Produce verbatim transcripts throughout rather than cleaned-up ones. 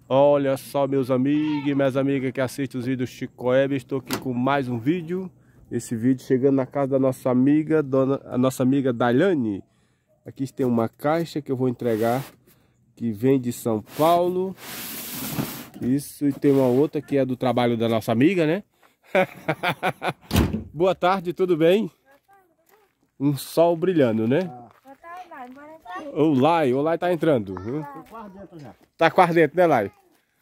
Olha só, meus amigos e minhas amigas que assistem os vídeos Chico Web, estou aqui com mais um vídeo. Esse vídeo chegando na casa da nossa amiga, dona, a nossa amiga Daiane. Aqui tem uma caixa que eu vou entregar, que vem de São Paulo. Isso, e tem uma outra que é do trabalho da nossa amiga, né? Boa tarde, tudo bem? Um sol brilhando, né? O Lai, o Lai tá entrando. Viu? Tá quase dentro já. Tá quase dentro, né, Lai?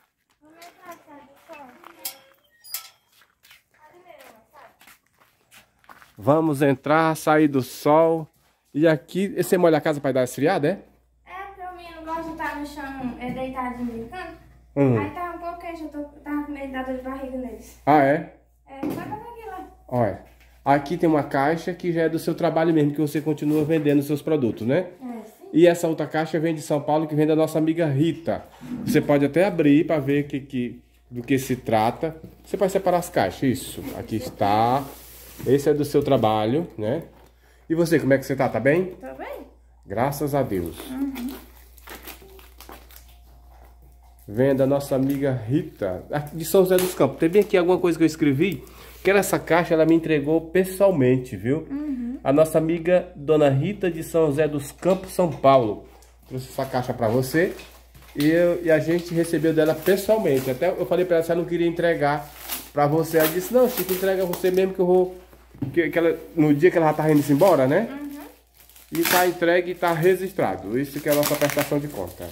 Vamos entrar, sair do sol. E aqui, você molha a casa para dar esfriada, é? É, porque o menino gosta de estar no chão, é deitadinho brincando. Uhum. Aí tá um pouco quente, eu tô, tava com medo da dor de barriga neles. Ah, é? É, vai fazer aqui lá. Olha, aqui tem uma caixa que já é do seu trabalho mesmo, que você continua vendendo seus produtos, né? É, sim. E essa outra caixa vem de São Paulo, que vem da nossa amiga Rita. Você pode até abrir para ver que, que, do que se trata. Você pode separar as caixas, isso. Aqui está. Esse é do seu trabalho, né? E você, como é que você tá? Tá bem? Tá bem? Graças a Deus. Uhum. Vem da nossa amiga Rita, de São José dos Campos. Tem bem aqui alguma coisa que eu escrevi, que era essa caixa, ela me entregou pessoalmente, viu? Uhum. A nossa amiga Dona Rita de São José dos Campos, São Paulo. Trouxe essa caixa para você e, eu, e a gente recebeu dela pessoalmente. Até eu falei para ela se ela não queria entregar para você. Ela disse, não, Chico, entrega você mesmo que eu vou... Que, que ela, no dia que ela já tá indo embora, né? Uhum. E tá entregue e tá registrado. Isso que é a nossa prestação de conta.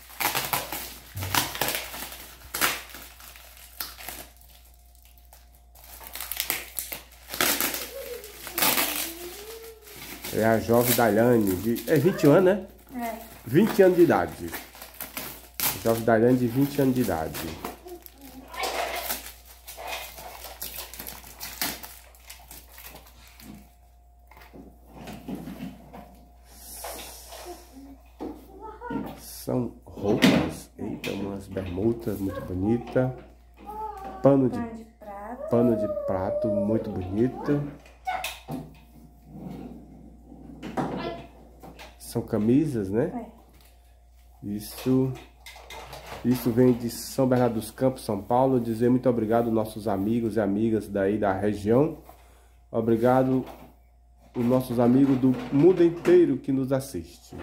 É a jovem Daiane, de, é vinte anos, né? É. vinte anos de idade. Jovem Daiane de vinte anos de idade. São roupas, eita, umas bermudas muito bonitas. Pano de, Pano de prato. pano de prato muito bonito. São camisas, né? É. Isso, isso vem de São Bernardo dos Campos, São Paulo. Dizer muito obrigado aos nossos amigos e amigas daí da região. Obrigado os nossos amigos do mundo inteiro que nos assistem.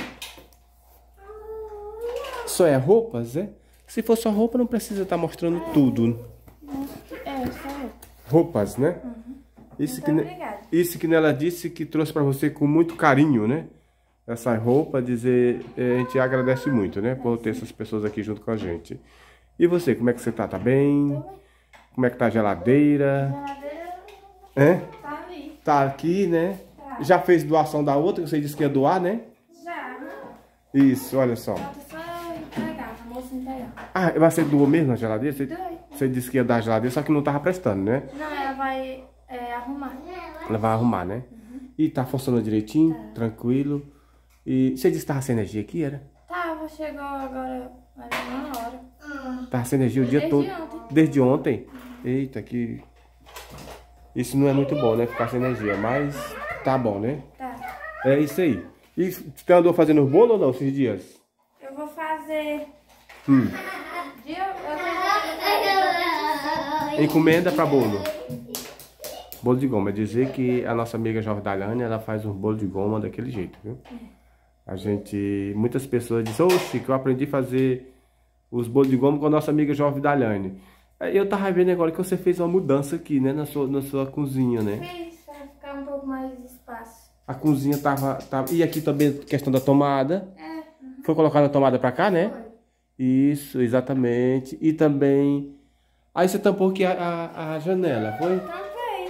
Só é roupas, é? Se for só roupa, não precisa estar mostrando tudo. É, só eu. Roupas, né? Uhum. Isso, Muito que, ne- obrigada. isso que ela disse que trouxe para você com muito carinho, né? Essa roupa, dizer, eh, a gente agradece muito, né? Por ter essas pessoas aqui junto com a gente. E você, como é que você tá? Tá bem? Tô bem. Como é que tá a geladeira? A geladeira É? tá ali. Tá aqui, né? Tá. Já fez doação da outra, que você disse que ia doar, né? Já. Isso, olha só. Falta só entregar, a moça entregar. Ah, você doou mesmo a geladeira? Você, Doei. você disse que ia dar a geladeira, só que não tava prestando, né? Não, ela vai é, arrumar. Ela vai arrumar, né? E tá funcionando direitinho, Tá. tranquilo. E você disse que tava sem energia aqui, era? Tava, chegou agora mais de uma hora. Tava sem energia o dia Desde todo. ontem. Desde ontem? Eita, que... Isso não é muito bom, né? Ficar sem energia, mas tá bom, né? Tá. É isso aí. E você andou fazendo os bolos ou não, esses dias? Eu vou fazer. Hum. Dia, eu vou fazer. Encomenda pra bolo. Bolo de goma. É dizer que a nossa amiga Jovem Daiane, ela faz um bolo de goma daquele jeito, viu? A gente... Muitas pessoas dizem, oxe, que eu aprendi a fazer os bolos de goma com a nossa amiga Jovem Daiane. Aí eu tava vendo agora que você fez uma mudança aqui, né? Na sua, na sua cozinha, né? Fiz, vai ficar um pouco mais de espaço. A cozinha tava, tava... E aqui também questão da tomada. É. Foi colocada a tomada pra cá, né? Foi. Isso, exatamente. E também... Aí você tampou aqui a, a, a janela, foi? Tampei.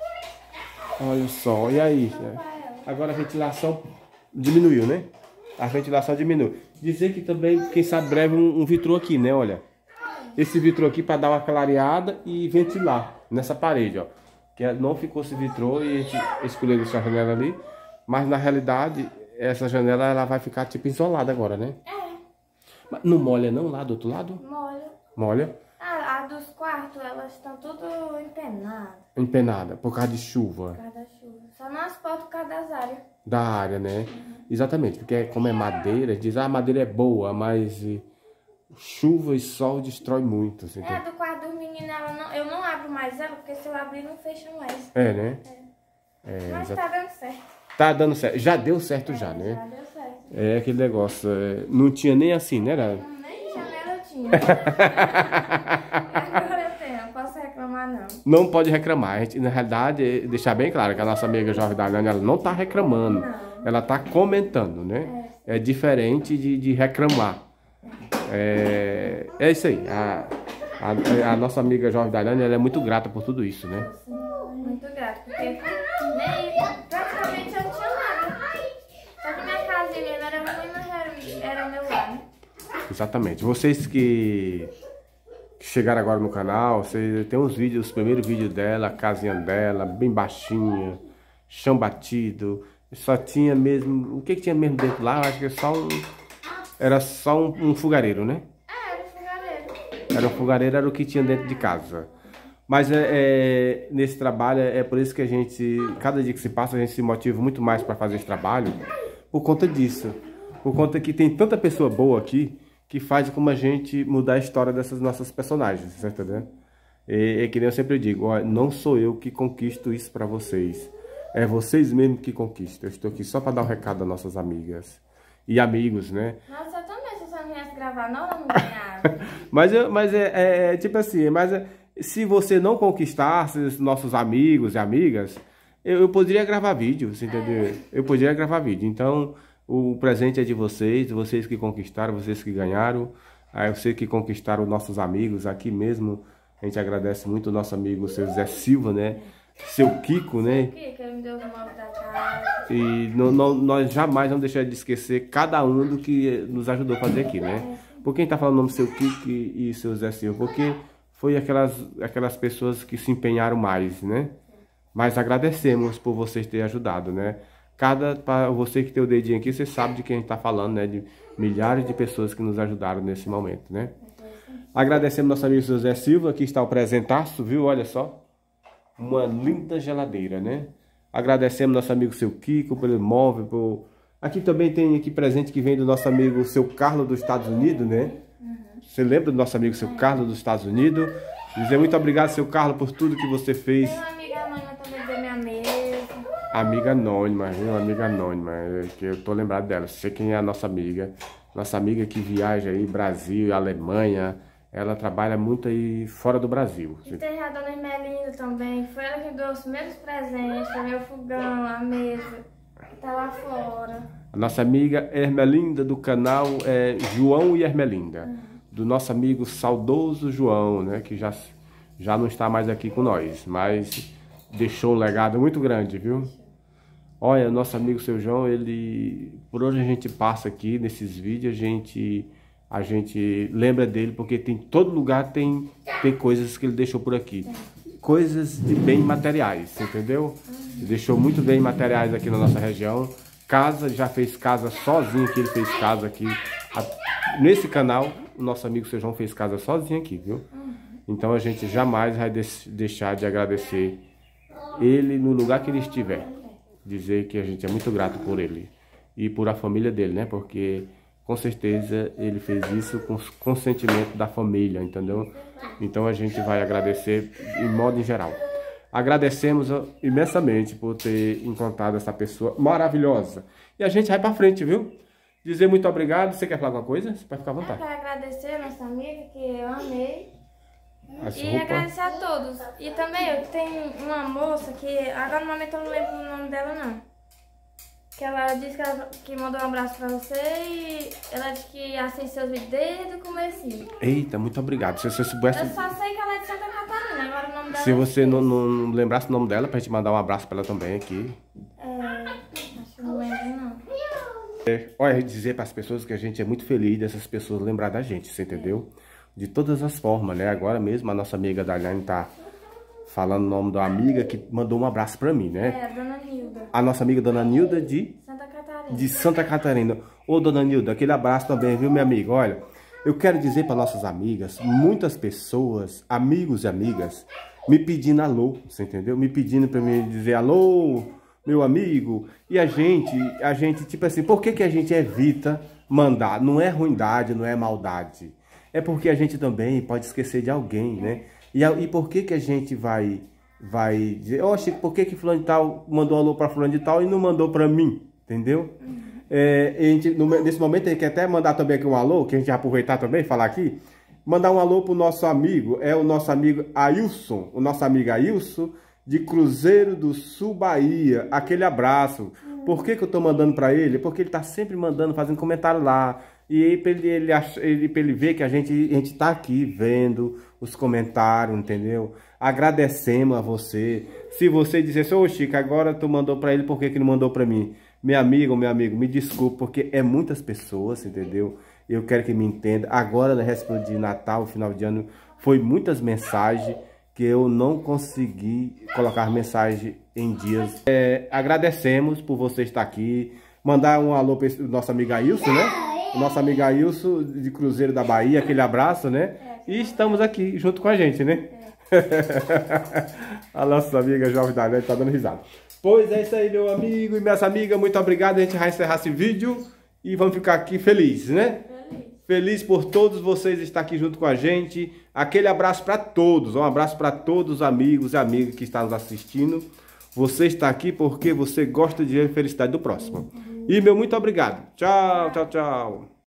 Olha só, e aí? Tampar ela. Agora a ventilação diminuiu, né? A ventilação diminuiu. Dizer que também, quem sabe breve, um, um vitrô aqui, né? Olha. Esse vitrô aqui para dar uma clareada e ventilar nessa parede, ó. Que não ficou esse vitrô e a gente escolheu deixar a janela ali. Mas na realidade, essa janela ela vai ficar tipo isolada agora, né? É. Mas não molha não lá do outro lado? Molha. Molha. Ah, a dos quartos, elas estão tudo empenadas Empenada, por causa de chuva. por causa da chuva. Só nas portas por causa das áreas. Da área, né? Exatamente, porque como é madeira, diz, ah, a madeira é boa, mas chuva e sol destrói muito. Assim, é, do quarto dos meninos, ela não, eu não abro mais ela, porque se eu abrir não fecha mais. É, né? É. É, Mas já... tá dando certo. Tá dando certo. Já deu certo É, já, né? Já deu certo. É aquele negócio. É... Não tinha nem assim, né? Era... Nem janela eu tinha. Agora eu tenho, não posso reclamar não. Não pode reclamar. A gente, na realidade, deixar bem claro que a nossa amiga Jovem Daiane, ela não tá reclamando. Não. Ela tá comentando, né? É, é diferente de, de reclamar. É, é isso aí. A, a, a nossa amiga Jovem Daiane, ela é muito grata por tudo isso, né? Muito grata, porque nem, praticamente eu não tinha nada. Só que minha casinha mesmo era ruim, mas era, era meu lar. Exatamente. Vocês que chegaram agora no canal, você tem os vídeos, os primeiros vídeos dela, a casinha dela, bem baixinha, chão batido. Só tinha mesmo... O que que tinha mesmo dentro lá? Eu acho que era só um... Era só um, um fogareiro, né? É, era um fogareiro. Era um fogareiro, era o que tinha dentro de casa. Mas é, é, nesse trabalho, é por isso que a gente... Cada dia que se passa, a gente se motiva muito mais para fazer esse trabalho. Por conta disso. Por conta que tem tanta pessoa boa aqui que faz como a gente mudar a história dessas nossas personagens, tá entendendo? É, é que nem eu sempre digo, ó, não sou eu que conquisto isso para vocês. É vocês mesmos que conquistam. Eu estou aqui só para dar um recado às nossas amigas e amigos, né? Nossa, eu também, se você não viesse gravar, não, eu não ganhava. mas eu, mas é, é, é tipo assim, mas é, se você não conquistasse os nossos amigos e amigas, eu, eu poderia gravar vídeo, você entendeu? É. Eu poderia gravar vídeo. Então, o presente é de vocês, vocês que conquistaram, vocês que ganharam. Aí vocês que conquistaram nossos amigos aqui mesmo. A gente agradece muito o nosso amigo, o seu Zé Silva, né? Seu Kiko, né? Seu Kiko, ele me deu os móveis da casa. E não, não, nós jamais vamos deixar de esquecer cada um do que nos ajudou a fazer aqui, né? Por quem tá falando o nome do seu Kiko e, e seu Zé Silva? Porque foi aquelas, aquelas pessoas que se empenharam mais, né? Mas agradecemos por vocês terem ajudado, né? Cada, para você que tem o dedinho aqui, você sabe de quem a gente tá falando, né? De milhares de pessoas que nos ajudaram nesse momento, né? Agradecemos nosso amigo seu Zé Silva, que está o presentaço, viu? Olha só. Uma linda geladeira, né? Agradecemos nosso amigo seu Kiko pelo móvel. Por... Aqui também tem aqui presente que vem do nosso amigo seu Carlos dos Estados Unidos, né? Uhum. Você lembra do nosso amigo seu Carlos dos Estados Unidos? Dizer muito obrigado, seu Carlos, por tudo que você fez. Tem uma amiga anônima também da minha mesa. Amiga anônima, viu? Amiga anônima, é que eu tô lembrado dela. Sei quem é a nossa amiga. Nossa amiga que viaja aí, Brasil, Alemanha. Ela trabalha muito aí fora do Brasil. E tem a dona Ermelinda também. Foi ela que deu os primeiros presentes. Foi meu fogão, a mesa. Que tá lá fora. A nossa amiga Ermelinda do canal é João e Ermelinda. Uhum. Do nosso amigo saudoso João, né? Que já, já não está mais aqui com nós. Mas deixou um legado muito grande, viu? Olha, nosso amigo seu João, ele... Por onde a gente passa aqui, nesses vídeos, a gente... A gente lembra dele porque tem todo lugar tem, tem coisas que ele deixou por aqui. Coisas de bem materiais, entendeu? Ele deixou muito bem materiais aqui na nossa região. Casa, já fez casa sozinho, que ele fez casa aqui. Nesse canal, o nosso amigo seu João fez casa sozinho aqui, viu? Então a gente jamais vai deixar de agradecer ele no lugar que ele estiver. Dizer que a gente é muito grato por ele. E por a família dele, né? Porque... Com certeza ele fez isso com consentimento da família, entendeu? Então a gente vai agradecer em modo em geral. Agradecemos imensamente por ter encontrado essa pessoa maravilhosa. E a gente vai pra frente, viu? Dizer muito obrigado. Você quer falar alguma coisa? Você pode ficar à vontade. Eu quero agradecer a nossa amiga, que eu amei. As e roupas. agradecer a todos. E também eu tenho uma moça que, agora no momento eu não lembro o nome dela não. Que ela disse que, ela, que mandou um abraço pra você e ela disse que assiste seus vídeos desde o comecinho. Eita, muito obrigado. Se você soubesse... Eu só sei que ela é de Santa Catarina, agora o nome dela... Se você não, não lembrasse o nome dela, pra gente mandar um abraço pra ela também aqui. É... Acho que não lembro, não. É, olha, dizer para as pessoas que a gente é muito feliz dessas pessoas lembrar da gente, você entendeu? De todas as formas, né? Agora mesmo a nossa amiga Daiane tá falando o nome da amiga que mandou um abraço pra mim, né? É, a Dona Nilda. A nossa amiga Dona Nilda de... Santa Catarina. De Santa Catarina. Ô, Dona Nilda, aquele abraço também, viu, minha amiga? Olha, eu quero dizer para nossas amigas, muitas pessoas, amigos e amigas, me pedindo alô, você entendeu? Me pedindo para me dizer alô, meu amigo. E a gente, a gente, tipo assim, por que que a gente evita mandar? Não é ruindade, não é maldade. é porque a gente também pode esquecer de alguém, né? E, e por que que a gente vai, vai dizer, oxe, por que que fulano de tal mandou um alô para fulano de tal e não mandou para mim? Entendeu? Uhum. É, a gente, no, nesse momento, a gente quer até mandar também aqui um alô, que a gente vai aproveitar também, falar aqui. Mandar um alô pro nosso amigo, é o nosso amigo Ailson, o nosso amigo Ailson, de Cruzeiro do Sul, Bahia. Aquele abraço. Por que que eu tô mandando para ele? Porque ele tá sempre mandando, fazendo comentário lá. E aí, pra ele, ele, ele, pra ele ver que a gente, a gente tá aqui vendo os comentários, entendeu? Agradecemos a você. Se você disser, ô Chico, agora tu mandou para ele, por que que não mandou para mim? Meu amigo, meu amigo, me desculpe, porque é muitas pessoas, entendeu? Eu quero que me entenda. Agora, na véspera de Natal, final de ano, foi muitas mensagens que eu não consegui colocar mensagem em dias. É, agradecemos por você estar aqui. Mandar um alô para o nosso amigo Ailson, né? O nosso amigo Ailson de Cruzeiro da Bahia, aquele abraço, né? E estamos aqui junto com a gente, né? A nossa amiga Jovem da Net tá dando risada. Pois é isso aí, meu amigo e minhas amigas. Muito obrigado. A gente vai encerrar esse vídeo e vamos ficar aqui felizes, né? Feliz por todos vocês estar aqui junto com a gente. Aquele abraço para todos. Um abraço para todos os amigos e amigas que estão nos assistindo. Você está aqui porque você gosta de ver a felicidade do próximo. E meu muito obrigado. Tchau, tchau, tchau.